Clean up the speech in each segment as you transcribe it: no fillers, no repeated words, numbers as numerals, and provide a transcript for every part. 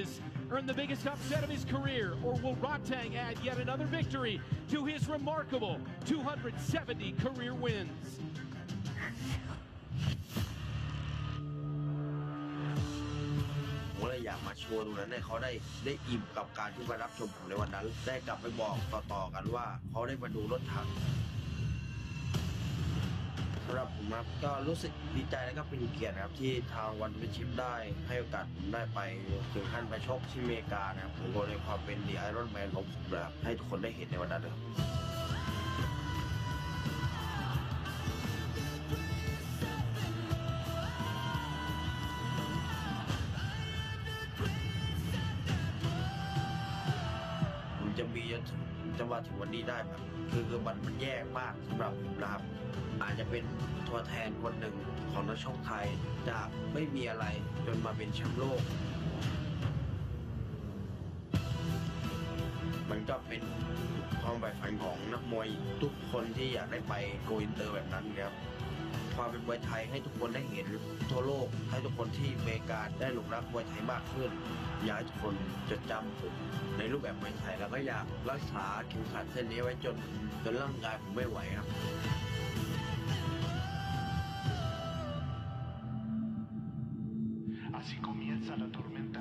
Tavares earn the biggest upset of his career, or will Rodtang add yet another victory to his remarkable 270 career wins? ผมเลยอยากมาโชว์ตรงนั้นให้เขาได้อิ่มกับการที่มารับชมผมในวันนั้นได้กลับไปบอกต่อๆกันว่าเขาได้มาดูรถถังสำหรับผมครับก็รู้สึกดีใจและก็เป็นเกียรติครับที่ทางวันวิชิปได้ให้โอกาสผมได้ไปถึงขั้นไปชกที่อเมริกานะครับผมก็ในความเป็นดีไอรอนแมนของผมนะครับให้ทุกคนได้เห็นในวันนั้นเลยจะมีจะมาถึงวันนี้ได้แบบคือมันแย่มากสำหรับผมนะครับอาจจะเป็นตัวแทนคนหนึ่งของนักชกไทยจากไม่มีอะไรจนมาเป็นแชมป์โลกมันก็เป็นความใฝ่ฝันของนักมวยทุกคนที่อยากได้ไปโกอินเตอร์แบบนั้นครับความเป็นมวยไทยให้ทุกคนได้เห็นทั่วโลกให้ทุกคนที่อเมริกาได้หลงรักมวยไทยมากขึ้นอยากให้ทุกคนจดจำผมในรูปแบบมวยไทยแล้วก็อยากรักษาเข็มขัดเส้นนี้ไว้จนร่างกายผมไม่ไหวครับ Así comienza la tormenta.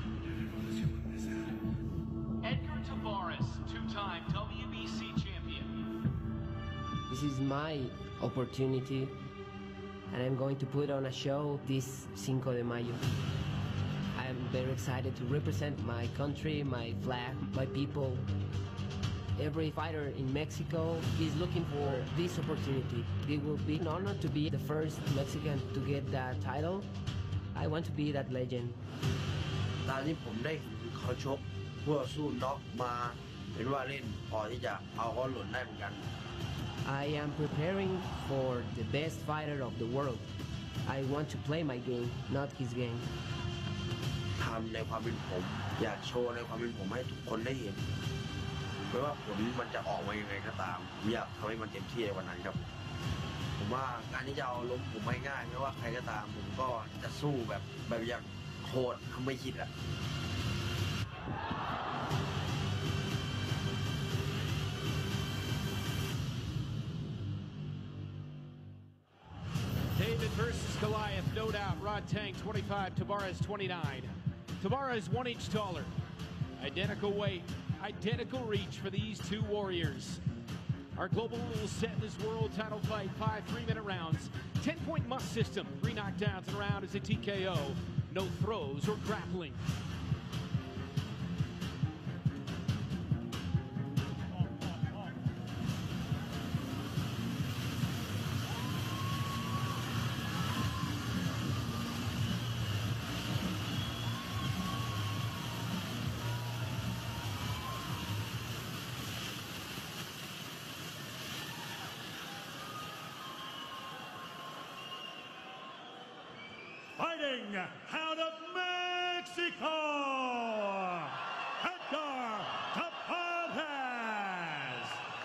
Edgar Tavares, two-time WBC champion. This is my opportunity, and I'm going to put on a show this Cinco de Mayo. I'm very excited to represent my country, my flag, my people. Every fighter in Mexico is looking for this opportunity. It will be an honor to be the first Mexican to get that title. I want to be that legend. ตอนที่ผมได้เขาชกเพื่อสู้น็อกมาเป็นว่าเล่นพอที่จะเอาเขาหล่นได้เหมือนกัน I am preparing for the best fighter of the world. I want to play my game, not his game. ทำในความเป็นผมอยากโชว์ในความเป็นผมให้ทุกคนได้เห็นไม่ว่าผลมันจะออกมายังไงก็ตามอยากทำให้มันเต็มที่ในวันนั้นครับผมว่าการที่จะเอาล้มผมไม่ง่ายไม่ว่าใครก็ตามผมก็จะสู้แบบอย่างโหดทำไม่คิดอะ David versus Goliath, no doubt. Rodtang 25, Tavares 29. Tavares 1 inch taller. Identical weight, identical reach for these two warriors. Our global rules set in this world title fight, 5 3-minute rounds. 10-point must system, 3 knockdowns and a round is a TKO. No throws or grappling. Fighting out of Mexico, Edgar Tavares.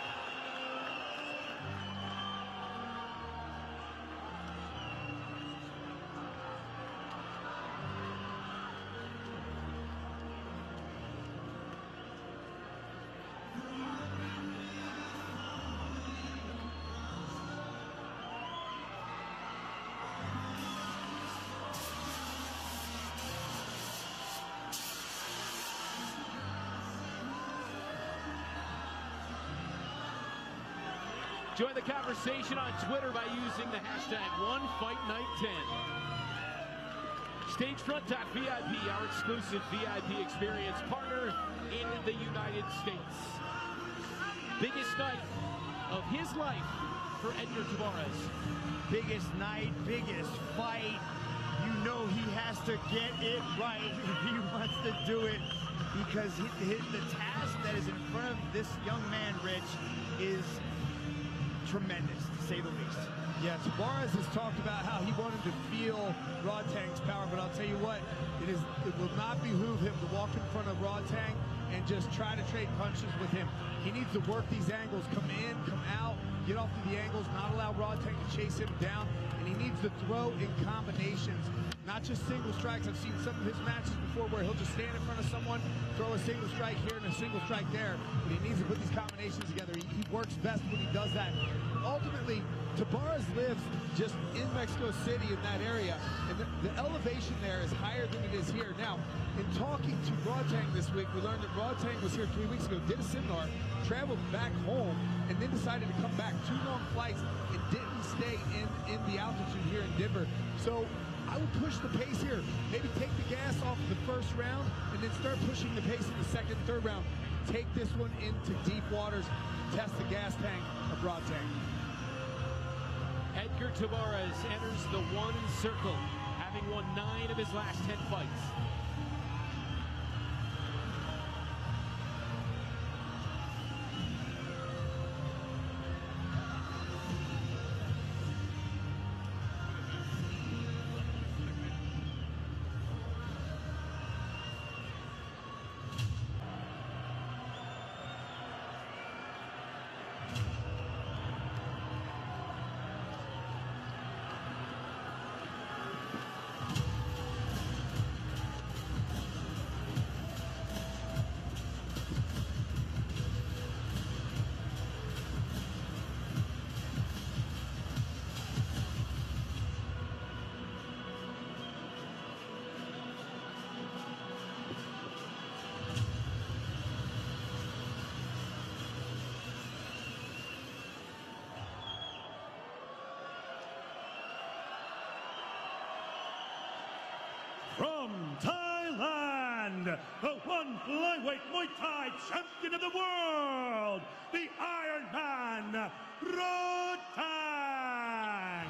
Join the conversation on Twitter by using the hashtag OneFightNight10. Stagefront.VIP, our exclusive VIP experience partner in the United States. Biggest night of his life for Edgar Tavares. Biggest night, biggest fight. You know he has to get it right if he wants to do it, because the task that is in front of this young man, Rich, is tremendous, to say the least. Yeah, Tavares has talked about how he wanted to feel Rodtang's power, but I'll tell you what, it will not behoove him to walk in front of Rodtang and just try to trade punches with him. He needs to work these angles, come in, come out, get off of the angles, not allow Rodtang to chase him down, and he needs to throw in combinations not just single strikes. I've seen some of his matches before where he'll just stand in front of someone, throw a single strike here and a single strike there, but he needs to put these combinations together. He works best when he does that. Ultimately, Tabarez lives just in Mexico City in that area, and the elevation there is higher than it is here. Now, in talking to Rodtang this week, we learned that Rodtang was here 3 weeks ago, did a seminar, traveled back home, and then decided to come back. 2 long flights and didn't stay in the altitude here in Denver. So I would push the pace here. Maybe take the gas off the first round and then start pushing the pace in the second, third round. Take this one into deep waters. Test the gas tank of Rodtang. Edgar Tabarez enters the one circle, having won 9 of his last 10 fights. From Thailand, the one flyweight Muay Thai champion of the world, the Iron Man, Rodtang.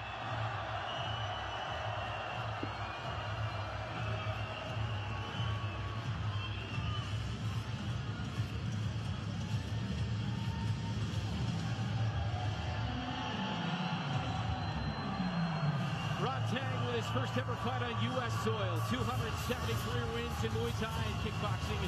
Rodtang with his first ever fight on U.S. soil. 273 wins in Muay Thai and kickboxing.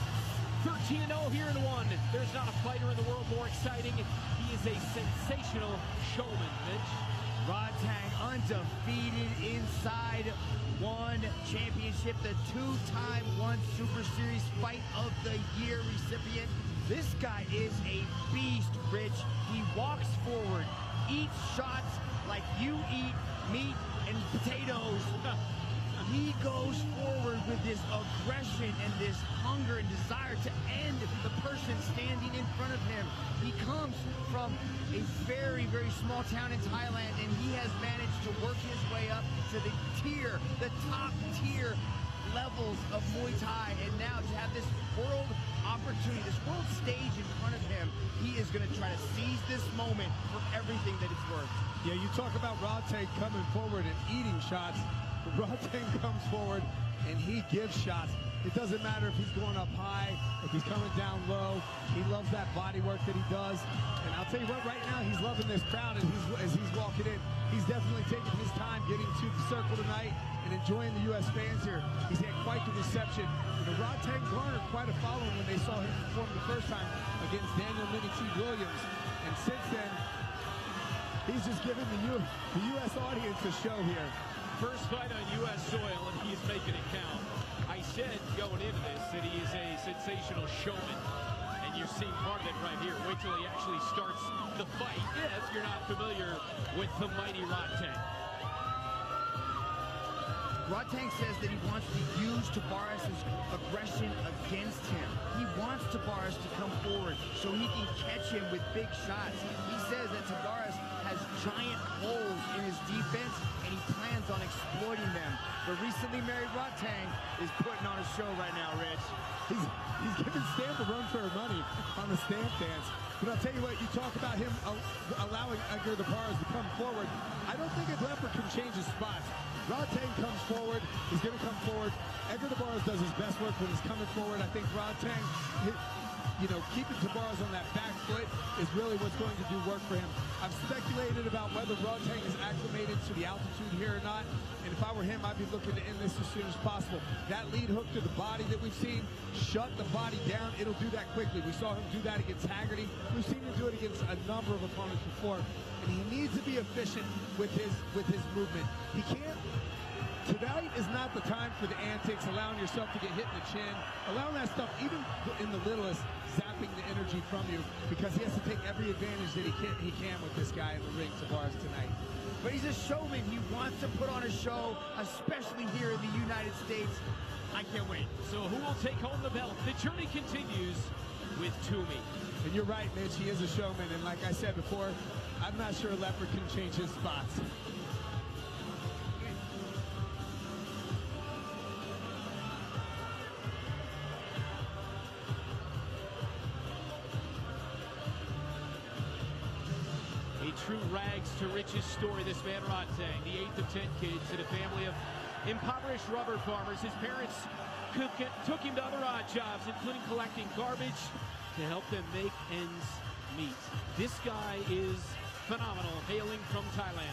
13-0 here in one. There's not a fighter in the world more exciting. He is a sensational showman, Mitch. Rodtang undefeated inside one championship, the 2-time one Super Series Fight of the Year recipient. This guy is a beast, Rich. He walks forward, eats shots like you eat meat and potatoes. He goes forward with this aggression and this hunger and desire to end the person standing in front of him. He comes from a very, very small town in Thailand, and he has managed to work his way up to the top tier levels of Muay Thai, and now to have this world opportunity, this world stage in front of him, he is going to try to seize this moment for everything that it's worth. Yeah, you talk about Rodtang coming forward and eating shots. Rodtang comes forward and he gives shots. It doesn't matter if he's going up high, if he's coming down low. He loves that body work that he does. And I'll tell you what, right now he's loving this crowd as he's walking in. He's definitely taking his time getting to the circle tonight and enjoying the U.S. fans here. He's had quite the reception. Rodtang garnered quite a following when they saw him perform the first time against Daniel Minnie T. Williams. And since then, he's just given the U.S. audience a show here. First fight on U.S. soil, and he's making it count. I said going into this that he is a sensational showman, and you're seeing part of it right here. Wait till he actually starts the fight if you're not familiar with the mighty Rodtang. Rodtang says that he wants to use Tabarez's aggression against him. He wants Tabarez to come forward so he can catch him with big shots. He says that Tabarez has giant holes in his defense, and he plans on exploiting them. The recently married Rodtang is putting on a show right now, Rich. He's giving Stamp a run for her money on the Stamp dance. But I'll tell you what, you talk about him allowing Edgar Tabarez to come forward. I don't think a leopard can change his spots. Rodtang comes forward. He's going to come forward. Edgar Tabarez does his best work when he's coming forward. I think Rodtang, keeping Tabarez on that back foot is really what's going to do work for him. I've speculated about whether Rodtang is acclimated to the altitude here or not. And if I were him, I'd be looking to end this as soon as possible. That lead hook to the body that we've seen, shut the body down. It'll do that quickly. We saw him do that against Haggerty. We've seen him do it against a number of opponents before. And he needs to be efficient with his movement. He can't Tonight is not the time for the antics, allowing yourself to get hit in the chin, allowing that stuff, even in the littlest, zapping the energy from you, because he has to take every advantage that he can with this guy in the ring, Tavares, tonight. But he's a showman. He wants to put on a show, especially here in the United States. I can't wait. So who will take home the belt? The journey continues with Toomey. And you're right, Mitch, he is a showman, and like I said before, I'm not sure Leopard can change his spots. True rags to riches story, this man Rodtang, the 8th of 10 kids in a family of impoverished rubber farmers. His parents took him to other odd jobs, including collecting garbage to help them make ends meet. This guy is phenomenal, hailing from Thailand.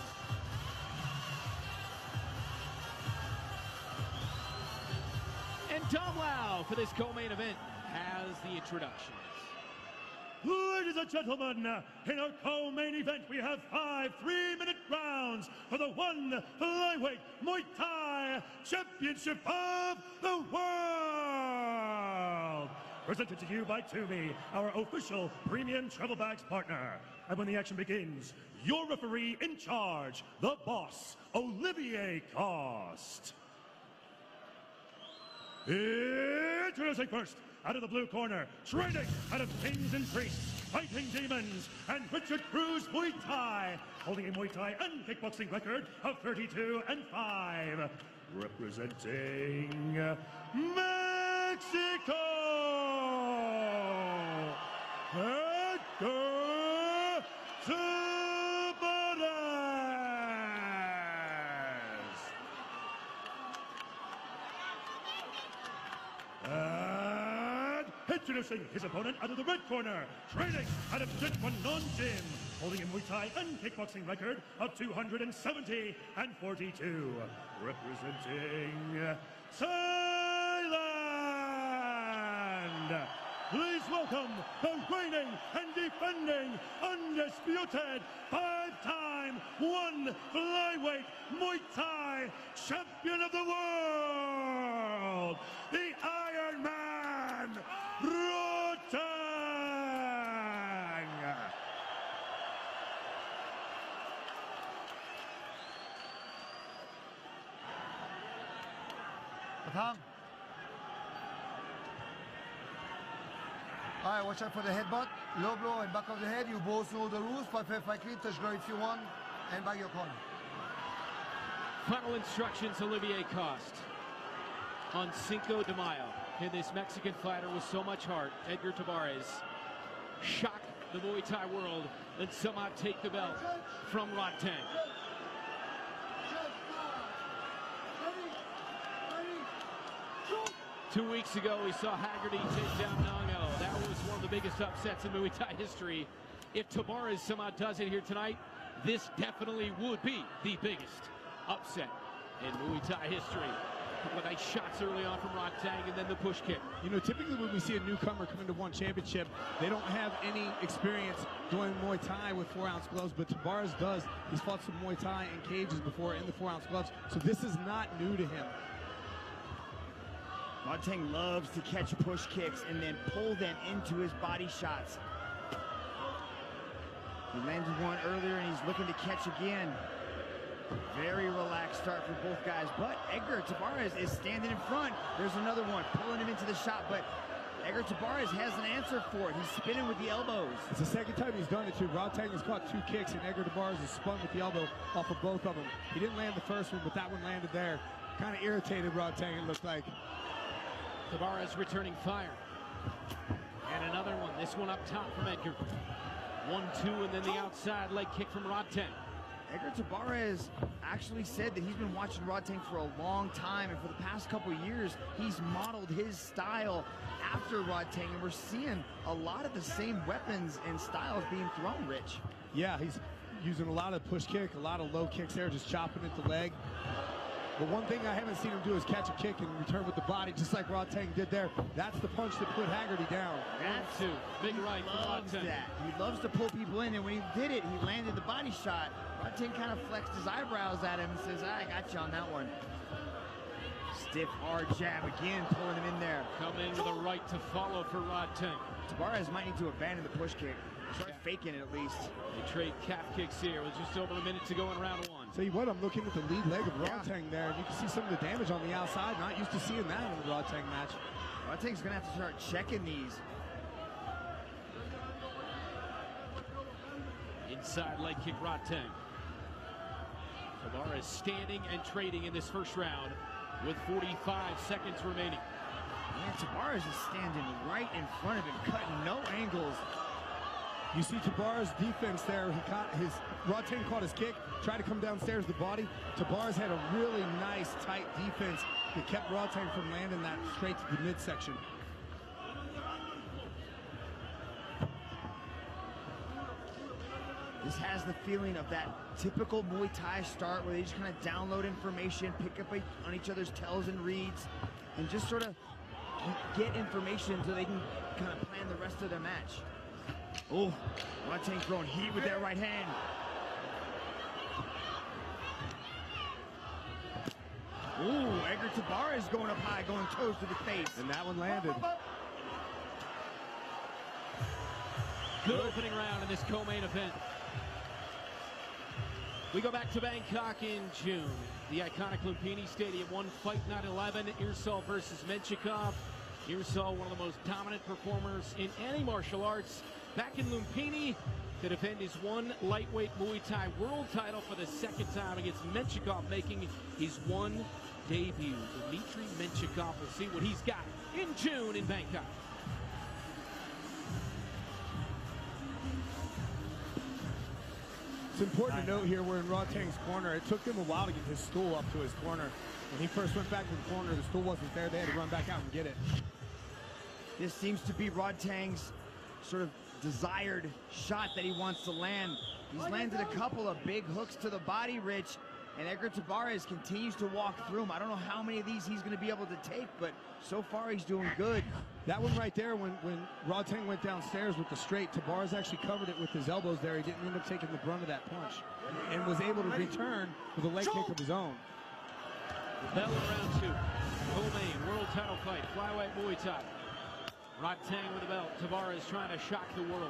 And Tom Lau for this co-main event has the introduction. Ladies and gentlemen, in our co-main event, we have 5 3-minute rounds for the One Flyweight Muay Thai Championship of the World. Presented to you by Toomey, our official premium travel bags partner. And when the action begins, your referee in charge, the boss, Olivier Coste. Introducing first, out of the blue corner, training out of Kings and Priests, Fighting Demons, and Richard Cruz Muay Thai, holding a Muay Thai and kickboxing record of 32-5. Representing Mexico, Edgar Tavares. Introducing his opponent out of the red corner, training out of Jeetwon Gym, holding a Muay Thai and kickboxing record of 270-42. Representing Thailand, please welcome the reigning and defending undisputed 5-time One Flyweight Muay Thai Champion of the World, the Iron Man, Rodtang. Rodtang. All right, watch out for the headbutt, low blow and back of the head. You both know the rules. Fight fair, fight clean, touch guard if you want, and back your corner. Final instructions, Olivier Coste. On Cinco de Mayo, in this Mexican fighter with so much heart, Edgar Tavares, shock the Muay Thai world and somehow take the belt from Rodtang. 2 weeks ago, we saw Haggerty take down Nongo. That was one of the biggest upsets in Muay Thai history. If Tavares somehow does it here tonight, this definitely would be the biggest upset in Muay Thai history. A couple of nice shots early on from Rodtang and then the push kick. You know, typically when we see a newcomer come into one championship, they don't have any experience doing Muay Thai with 4-ounce gloves, but Tavares does. He's fought some Muay Thai in cages before in the 4-ounce gloves, so this is not new to him. Rodtang loves to catch push kicks and then pull them into his body shots. He landed one earlier and he's looking to catch again. Very relaxed start for both guys, but Edgar Tavares is standing in front. There's another one, pulling him into the shot, but Edgar Tavares has an answer for it. He's spinning with the elbows. It's the second time he's done it too. Rodtang has caught 2 kicks and Edgar Tavares has spun with the elbow off of both of them. He didn't land the first one, but that one landed there. Kind of irritated Rodtang, it looked like. Tavares returning fire. And another one, this one up top from Edgar. 1-2, and then the outside leg kick from Rodtang. Edgar Tavares actually said that he's been watching Rodtang for a long time, and for the past couple of years, he's modeled his style after Rodtang, and we're seeing a lot of the same weapons and styles being thrown, Rich. Yeah, he's using a lot of push kick, a lot of low kicks there, just chopping at the leg. But one thing I haven't seen him do is catch a kick and return with the body, just like Rodtang did there. That's the punch that put Haggerty down. That's two. Big right from loves Rodtang. that. He loves to pull people in, and when he did it, he landed the body shot. Rodtang kind of flexed his eyebrows at him and says, I got you on that one. stiff, hard jab again, pulling him in there. Come in with a right to follow for Rodtang. Tavares might need to abandon the push kick. Start faking it at least. They trade calf kicks here with just over a minute to go in round one. Tell you what, I'm looking at the lead leg of Rodtang there, and you can see some of the damage on the outside. Not used to seeing that in the Rodtang match. Rodtang's gonna have to start checking these. Inside leg kick, Rodtang. Tavares standing and trading in this first round with 45 seconds remaining. Man, Tavares is standing right in front of him, cutting no angles. You see Tavares' defense there. He caught his Rodtang caught his kick, tried to come downstairs the body. Tavares had a really nice tight defense that kept Rodtang from landing that straight to the midsection. This has the feeling of that typical Muay Thai start where they just kind of download information, pick up on each other's tells and reads, and just sort of get information so they can kind of plan the rest of their match. Oh, Rodtang throwing heat with that right hand. Ooh, Edgar Tavares going up high, going toes to the face. And that one landed. Good opening round in this co-main event. We go back to Bangkok in June. The iconic Lumpini Stadium, one fight night 11, Irsal versus Menchikov. Irsal, one of the most dominant performers in any martial arts, back in Lumpini to defend his one lightweight Muay Thai world title for the second time against Menchikov, making his one debut. Dmitry Menchikov will see what he's got in June in Bangkok. It's important to note here we're in Rodtang's corner. It took him a while to get his stool up to his corner. When he first went back to the corner, the stool wasn't there. They had to run back out and get it. This seems to be Rodtang's sort of desired shot that he wants to land. He's landed a couple of big hooks to the body, Rich, and Edgar Tavares continues to walk through him. I don't know how many of these he's going to be able to take, but so far he's doing good. That one right there, when Rodtang went downstairs with the straight, Tavares actually covered it with his elbows there. He didn't end up taking the brunt of that punch and was able to return with a leg kick of his own. The bell in round two. Co-main world title fight, flyweight Muay Thai. Rodtang with the belt. Tavares trying to shock the world.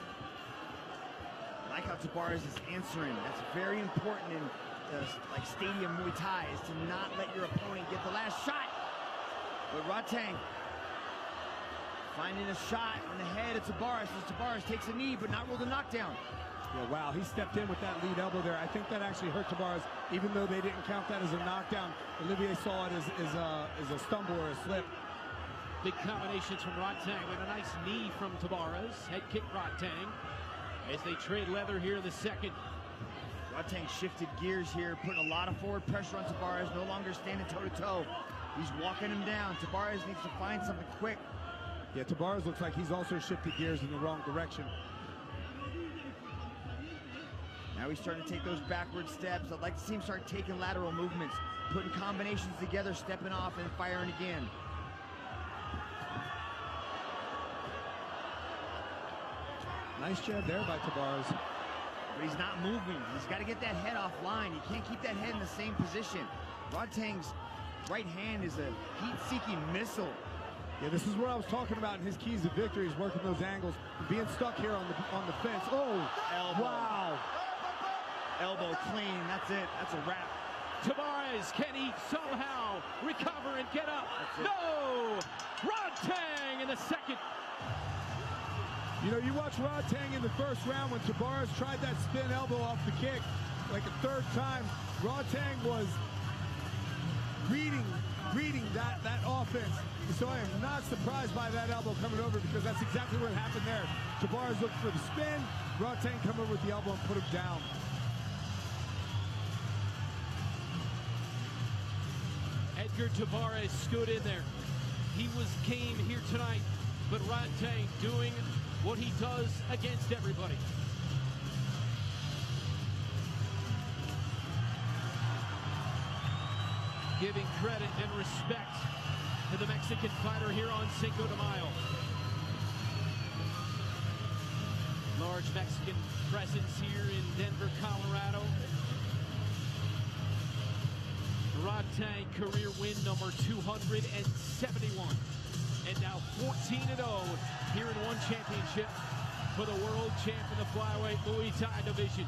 I like how Tavares is answering. That's very important in like stadium Muay Thai, is to not let your opponent get the last shot. But Rodtang finding a shot in the head of Tavares as Tavares takes a knee but not ruled a knockdown. Yeah, wow, he stepped in with that lead elbow there. I think that actually hurt Tavares, even though they didn't count that as a knockdown. Olivier saw it as a stumble or a slip. Big combinations from Rodtang with a nice knee from Tavares. Head kick Rodtang as they trade leather here in the second. Rodtang shifted gears here, putting a lot of forward pressure on Tavares, no longer standing toe-to-toe. He's walking him down. Tavares needs to find something quick. Yeah, Tavares looks like he's also shifted gears in the wrong direction. Now he's starting to take those backward steps. I'd like to see him start taking lateral movements, putting combinations together, stepping off and firing again. Nice jab there by Tavares. But he's not moving. He's got to get that head offline. He can't keep that head in the same position. Rodtang's right hand is a heat-seeking missile. Yeah, this is what I was talking about in his keys to victory, is working those angles, being stuck here on the fence. Oh, elbow. Wow. Elbow clean, that's it, that's a wrap. Tavares, can he somehow recover and get up? No! Rodtang in the second. You know, you watch Rodtang in the first round when Tavares tried that spin elbow off the kick like a third time. Rodtang was reading that offense. So I am not surprised by that elbow coming over, because that's exactly what happened there. Tavares looked for the spin, Rodtang come over with the elbow and put him down. Edgar Tavares stood in there. He was game here tonight, but Rodtang doing what he does against everybody. Giving credit and respect to the Mexican fighter here on Cinco de Mayo. Large Mexican presence here in Denver, Colorado. Rodtang career win number 271. And now 14-0 here in one championship for the world champ in the flyweight Muay Thai division.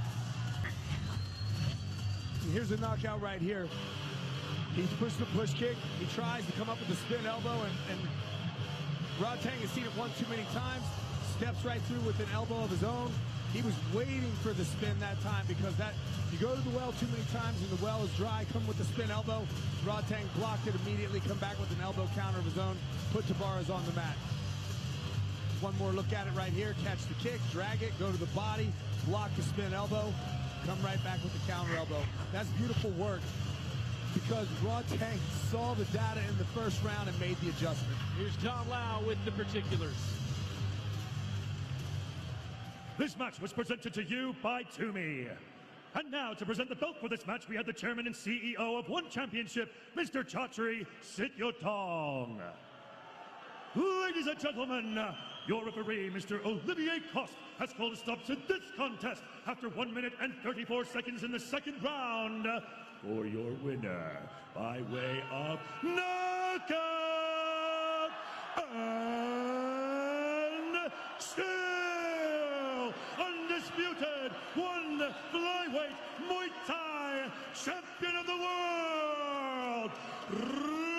Here's a knockout right here. He's pushed the push kick. He tries to come up with the spin elbow, and Rodtang has seen it one too many times. Steps right through with an elbow of his own. He was waiting for the spin that time, because that you go to the well too many times and the well is dry, come with the spin elbow. Rodtang blocked it immediately, come back with an elbow counter of his own, put Tavares on the mat. One more look at it right here. Catch the kick, drag it, go to the body, block the spin elbow, come right back with the counter elbow. That's beautiful work, because Rodtang saw the data in the first round and made the adjustment. Here's Tom Lau with the particulars. This match was presented to you by Toomey. And now to present the belt for this match, we have the chairman and CEO of One Championship, Mr. Chatri Sityodtong. Ladies and gentlemen, your referee, Mr. Olivier Coste, has called a stop to this contest after 1 minute and 34 seconds in the second round. For your winner, by way of knockout, and still undisputed one flyweight Muay Thai champion of the world,